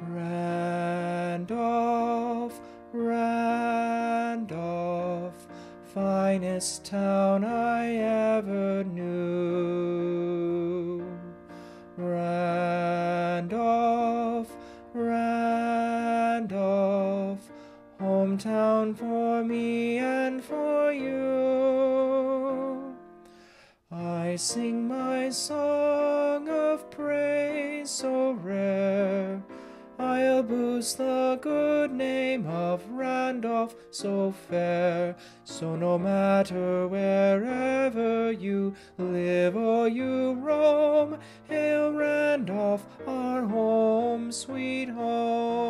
Randolph, Randolph, finest town I ever knew. Randolph, Randolph, hometown for me and for you. I sing my song of praise so rare, I'll boost the good name of Randolph so fair. So no matter wherever you live or you roam, hail Randolph, our home, sweet home.